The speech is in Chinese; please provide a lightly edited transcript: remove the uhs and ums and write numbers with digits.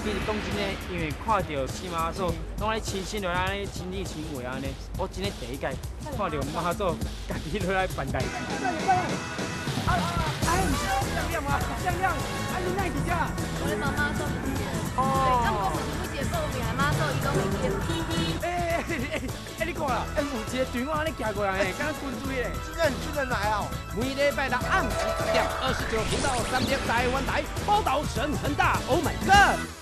其实讲真诶，因为看到西妈祖拢咧亲身落来咧亲力亲为安尼，我真诶第一届看到妈祖家己落来办代志。亮亮啊，亮亮，啊你哪去遮？ 我咧帮妈祖补血。 哦。 对，咁讲是每一个报名的妈祖，伊拢会记 TV。 你看啦，有一个队伍安尼行过来诶，敢军队咧。 真的来哦！ 每礼拜六暗时10点，29频道3点台湾台报道神很大 ，Oh my God！